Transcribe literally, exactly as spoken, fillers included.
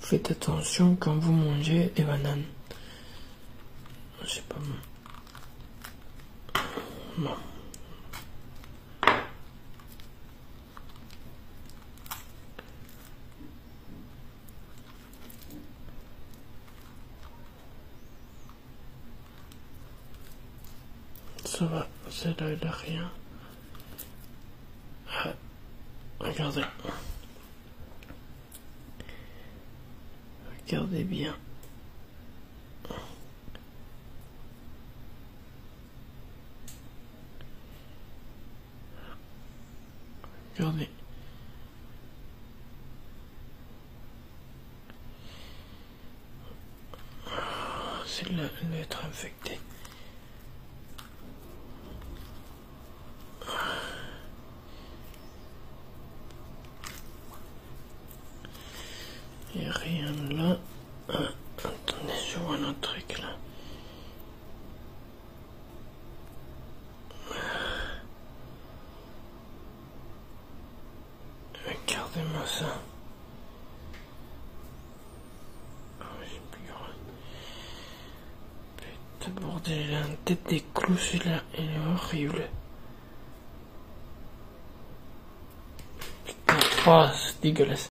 Faites attention quand vous mangez les bananes. C'est pas bon. Bon. Ça va, celle-là elle a rien. Ah, regardez. Regardez bien. Regardez. Celle-là, elle va être infectée. Il n'y a rien là. Ah, attendez, je vois un autre truc là. Regardez-moi ça. Oh, j'ai plus grand. Putain, bordel, il a une tête des clous celui-là. Il est horrible. Putain, oh, c'est dégueulasse.